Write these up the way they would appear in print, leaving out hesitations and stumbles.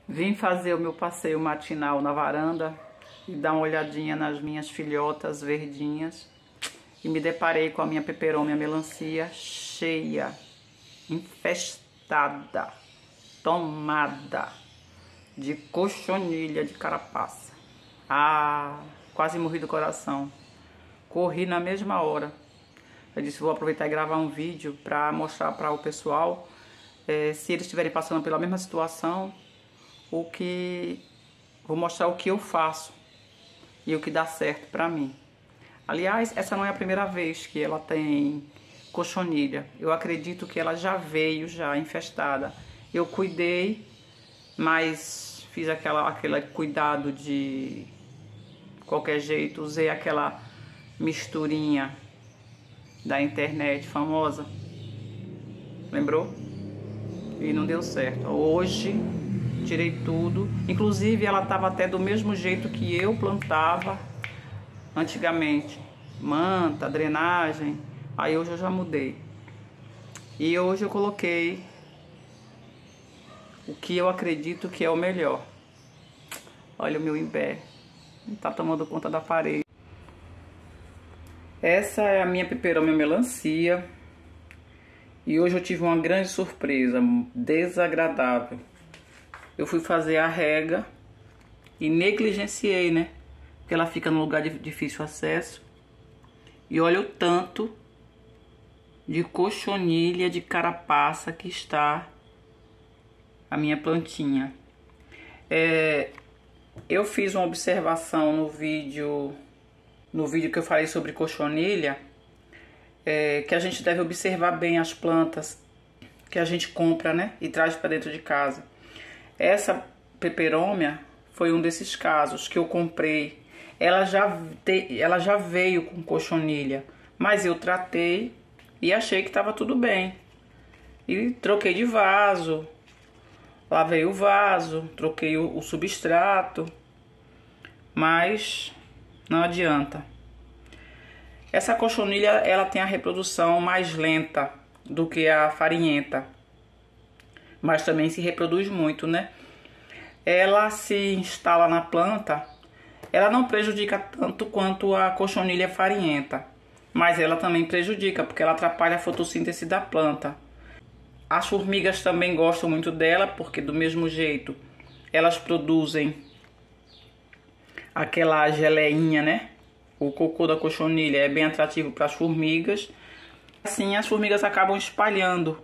Vim fazer o meu passeio matinal na varanda e dar uma olhadinha nas minhas filhotas verdinhas e me deparei com a minha peperômia melancia cheia, infestada, tomada de cochonilha de carapaça. Ah, quase morri do coração. Corri na mesma hora. Eu disse, vou aproveitar e gravar um vídeo para mostrar para o pessoal se eles estiverem passando pela mesma situação, vou mostrar o que eu faço e o que dá certo para mim. Aliás, essa não é a primeira vez que ela tem cochonilha. Eu acredito que ela já veio infestada. Eu cuidei, mas fiz aquele cuidado de qualquer jeito. Usei aquela misturinha da internet famosa. Lembrou? E não deu certo. Hoje tirei tudo. Inclusive ela estava até do mesmo jeito que eu plantava antigamente. Manta, drenagem. Aí hoje eu já mudei. E hoje eu coloquei o que eu acredito que é o melhor. Olha o meu imbé. Tá tomando conta da parede. Essa é a minha peperômia melancia. E hoje eu tive uma grande surpresa, desagradável. Eu fui fazer a rega e negligenciei, né? Porque ela fica num lugar de difícil acesso. E olha o tanto de cochonilha de carapaça que está a minha plantinha. Eu fiz uma observação no vídeo que eu falei sobre cochonilha, que a gente deve observar bem as plantas que a gente compra, né? E traz para dentro de casa. Essa peperômia foi um desses casos que eu comprei. Ela já veio com cochonilha, mas eu tratei e achei que estava tudo bem. E troquei de vaso, lavei o vaso, troquei o substrato, mas não adianta. Essa cochonilha, ela tem a reprodução mais lenta do que a farinhenta, mas também se reproduz muito, né? Ela se instala na planta, ela não prejudica tanto quanto a cochonilha farinhenta, mas ela também prejudica porque ela atrapalha a fotossíntese da planta. As formigas também gostam muito dela porque do mesmo jeito elas produzem aquela geleinha, né? O cocô da cochonilha é bem atrativo para as formigas. Assim as formigas acabam espalhando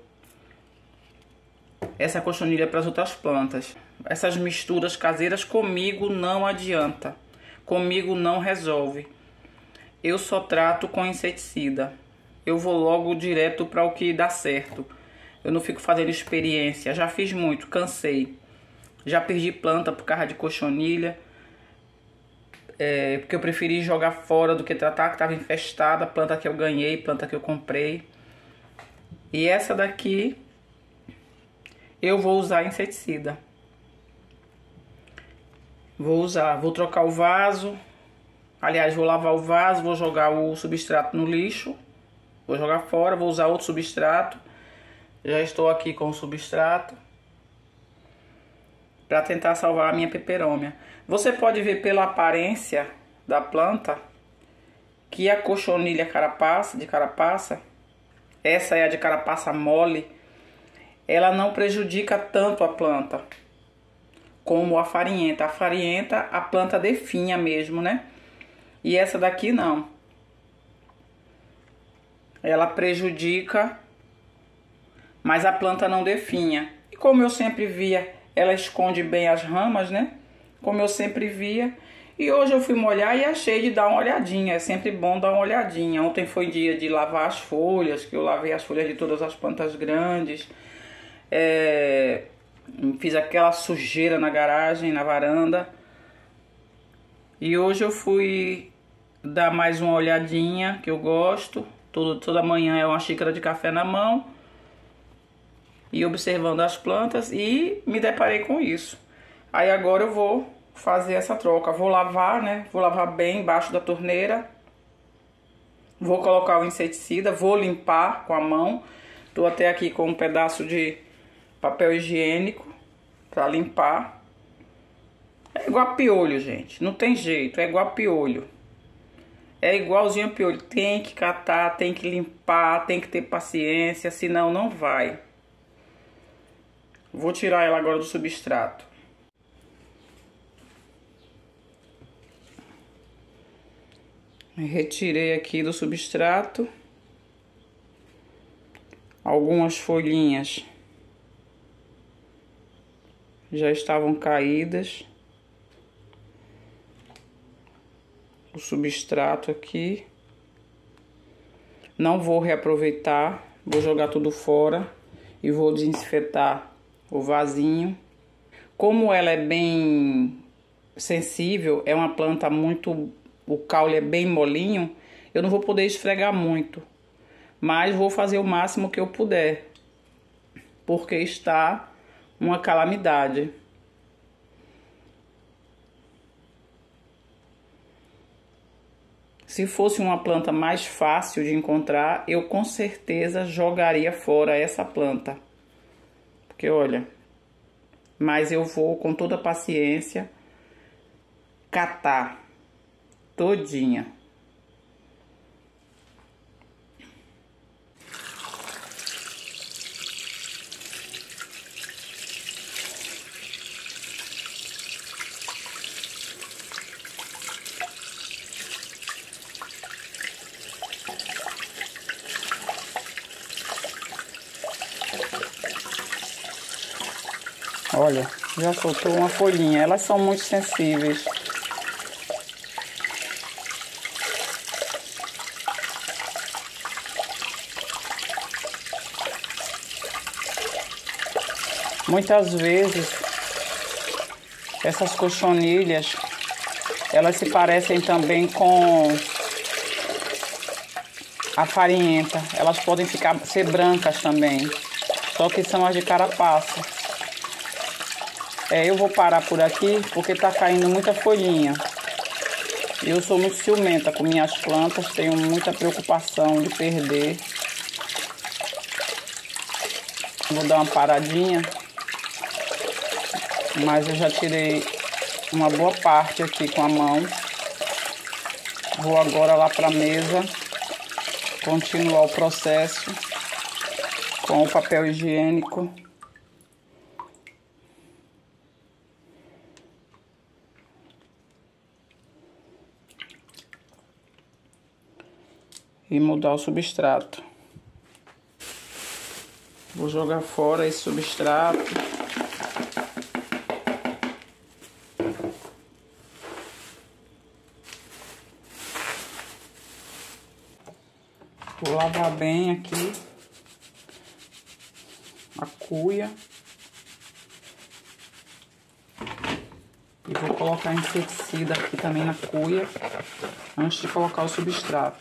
essa cochonilha para as outras plantas. Essas misturas caseiras comigo não adianta. Comigo não resolve. Eu só trato com inseticida. Eu vou logo direto para o que dá certo. Eu não fico fazendo experiência. Já fiz muito, cansei. Já perdi planta por causa de cochonilha. Porque eu preferi jogar fora do que tratar, que estava infestada. Planta que eu ganhei, planta que eu comprei. E essa daqui eu vou usar inseticida. Vou trocar o vaso. Aliás, vou lavar o vaso, vou jogar o substrato no lixo. Vou jogar fora, vou usar outro substrato. Já estou aqui com o substrato para tentar salvar a minha peperômia. Você pode ver pela aparência da planta que a cochonilha de carapaça, essa é a de carapaça mole, ela não prejudica tanto a planta como a farinhenta. A farinhenta, a planta definha mesmo, né? E essa daqui não. Ela prejudica, mas a planta não definha. E como eu sempre via, ela esconde bem as ramas, né? Como eu sempre via. E hoje eu fui molhar e achei de dar uma olhadinha. É sempre bom dar uma olhadinha. Ontem foi dia de lavar as folhas, que eu lavei as folhas de todas as plantas grandes. Fiz aquela sujeira na garagem, na varanda. E hoje eu fui dar mais uma olhadinha, que eu gosto. Toda manhã é uma xícara de café na mão. E observando as plantas e me deparei com isso. Aí agora eu vou fazer essa troca. Vou lavar, né? Vou lavar bem embaixo da torneira. Vou colocar o inseticida, vou limpar com a mão. Tô até aqui com um pedaço de papel higiênico para limpar. É igual a piolho, gente. Não tem jeito, é igual a piolho. É igualzinho a piolho. Tem que catar, tem que limpar, tem que ter paciência, senão não vai. Vou tirar ela agora do substrato. Retirei aqui do substrato algumas folhinhas já estavam caídas. O substrato aqui. Não vou reaproveitar, vou jogar tudo fora e vou desinfetar o vasinho. Como ela é bem sensível, é uma planta muito... O caule é bem molinho, eu não vou poder esfregar muito, mas vou fazer o máximo que eu puder, porque está uma calamidade. Se fosse uma planta mais fácil de encontrar, eu com certeza jogaria fora essa planta. Porque olha, mas eu vou com toda a paciência catar todinha. Olha, já soltou uma folhinha. Elas são muito sensíveis. Muitas vezes, essas cochonilhas, elas se parecem também com a farinhenta. Elas podem ser brancas também, só que são as de carapaça. Eu vou parar por aqui porque tá caindo muita folhinha. Eu sou muito ciumenta com minhas plantas, tenho muita preocupação de perder. Vou dar uma paradinha. Mas eu já tirei uma boa parte aqui com a mão. Vou agora lá para a mesa continuar o processo com o papel higiênico. E mudar o substrato. Vou jogar fora esse substrato. Vou lavar bem aqui a cuia. E vou colocar inseticida aqui também na cuia, antes de colocar o substrato.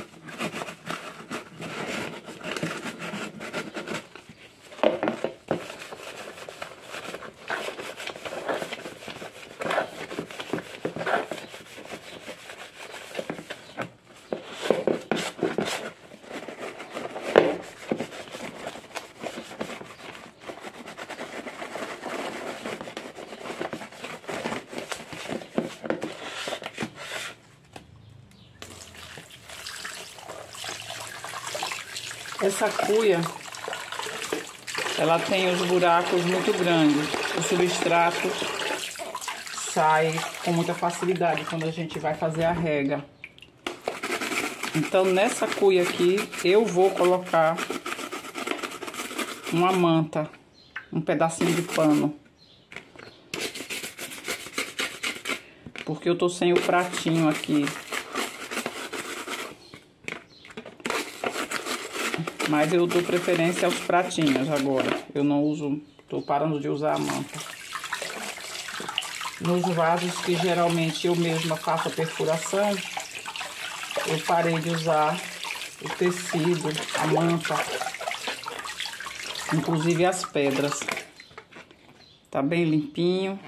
Essa cuia, ela tem os buracos muito grandes. O substrato sai com muita facilidade quando a gente vai fazer a rega. Então, nessa cuia aqui, eu vou colocar uma manta, um pedacinho de pano. Porque eu tô sem o pratinho aqui. Mas eu dou preferência aos pratinhos agora. Eu não uso, tô parando de usar a manta. Nos vasos que geralmente eu mesma faço a perfuração, eu parei de usar o tecido, a manta, inclusive as pedras. Tá bem limpinho.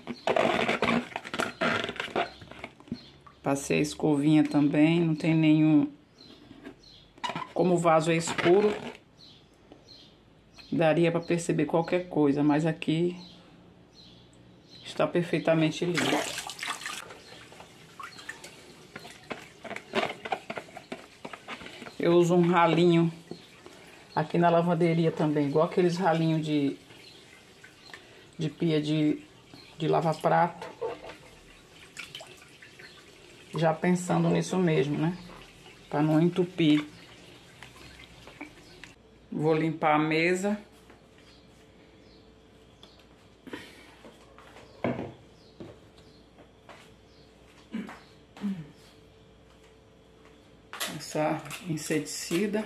Passei a escovinha também, não tem nenhum... Como o vaso é escuro, daria para perceber qualquer coisa, mas aqui Está perfeitamente limpo. Eu uso um ralinho aqui na lavanderia também, igual aqueles ralinhos de pia de lava-prato. Já pensando nisso mesmo, né? Para não entupir. Vou limpar a mesa. Essa inseticida.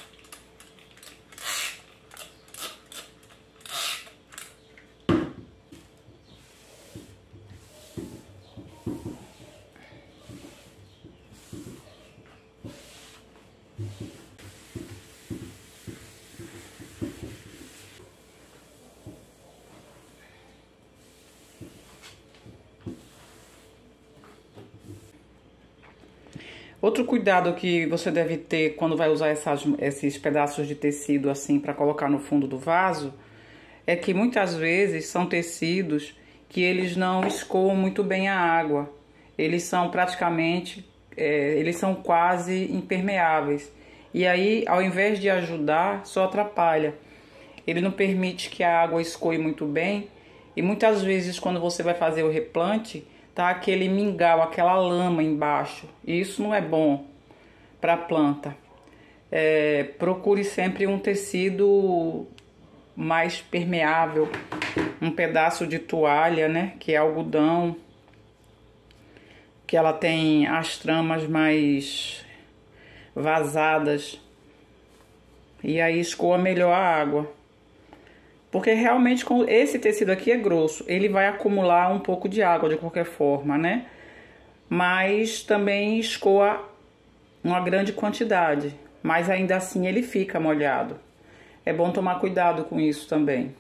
Outro cuidado que você deve ter quando vai usar esses pedaços de tecido assim para colocar no fundo do vaso é que muitas vezes são tecidos que eles não escoam muito bem a água. Eles são praticamente, eles são quase impermeáveis. E aí, ao invés de ajudar, só atrapalha. Ele não permite que a água escoe muito bem. E muitas vezes quando você vai fazer o replante, tá aquele mingau, aquela lama embaixo. E isso não é bom para a planta. Procure sempre um tecido mais permeável, um pedaço de toalha, né, que é algodão, que ela tem as tramas mais vazadas e aí escoa melhor a água. Porque realmente esse tecido aqui é grosso, ele vai acumular um pouco de água de qualquer forma, né? Mas também escoa uma grande quantidade, mas ainda assim ele fica molhado. É bom tomar cuidado com isso também.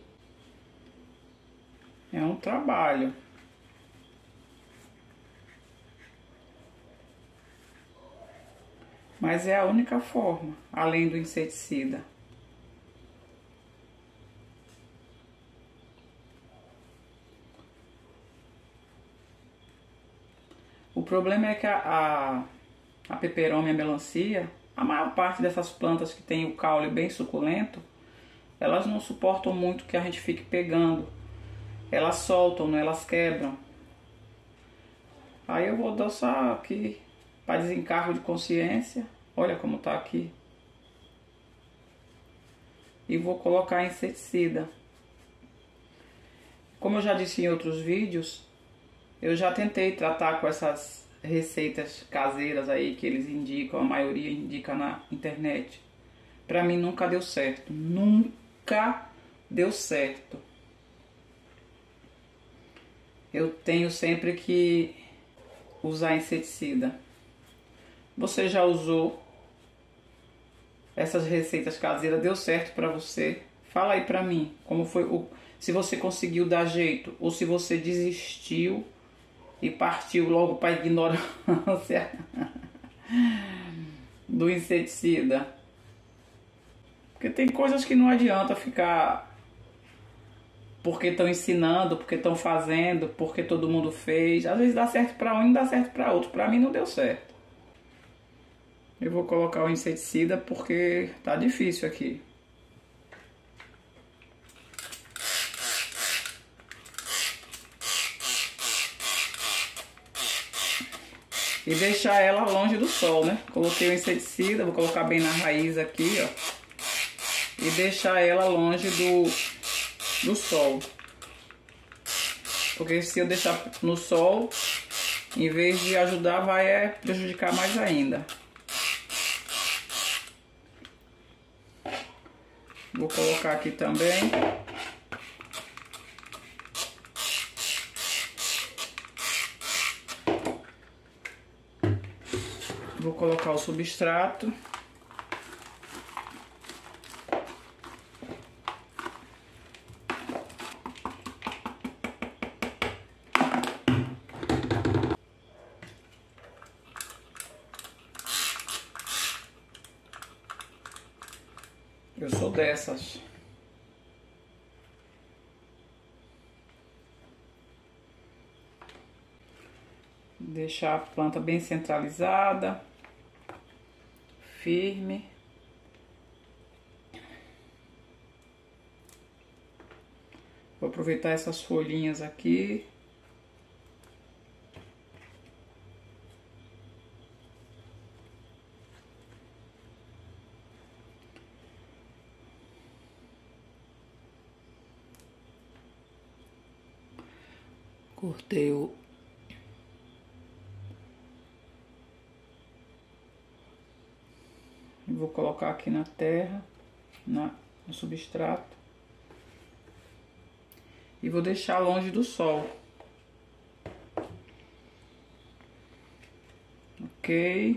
É um trabalho. Mas é a única forma, além do inseticida. O problema é que a peperômia e a melancia, a maior parte dessas plantas que tem o caule bem suculento, elas não suportam muito que a gente fique pegando. Elas soltam, né? Elas quebram. Aí eu vou dar só aqui para desencargo de consciência. Olha como tá aqui. E vou colocar inseticida. Como eu já disse em outros vídeos, eu já tentei tratar com essas receitas caseiras aí que eles indicam, a maioria indica na internet. Pra mim nunca deu certo. Nunca deu certo. Eu tenho sempre que usar inseticida. Você já usou essas receitas caseiras? Deu certo pra você? Fala aí pra mim como foi, se você conseguiu dar jeito ou se você desistiu e partiu logo para ignorância do inseticida. Porque tem coisas que não adianta ficar porque estão ensinando, porque estão fazendo, porque todo mundo fez. Às vezes dá certo para um e não dá certo para outro. Para mim não deu certo. Eu vou colocar o inseticida porque tá difícil aqui. E deixar ela longe do sol, né? Coloquei o inseticida, vou colocar bem na raiz aqui, ó. E deixar ela longe do sol. Porque se eu deixar no sol, em vez de ajudar, vai prejudicar mais ainda. Vou colocar aqui também. Vou colocar o substrato. Eu sou dessas. Deixar a planta bem centralizada, firme. Vou aproveitar essas folhinhas aqui. Cortei o... Vou colocar aqui na terra, no substrato. E vou deixar longe do sol. Ok.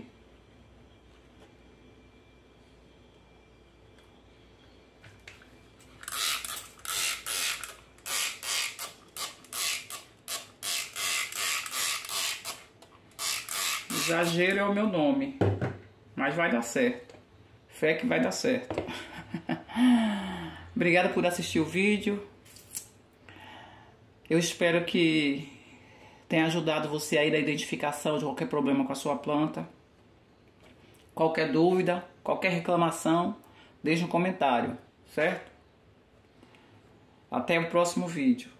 Exagero é o meu nome, mas vai dar certo. Fé que vai dar certo. Obrigada por assistir o vídeo. Eu espero que tenha ajudado você aí na identificação de qualquer problema com a sua planta. Qualquer dúvida, qualquer reclamação, deixe um comentário, certo? Até o próximo vídeo.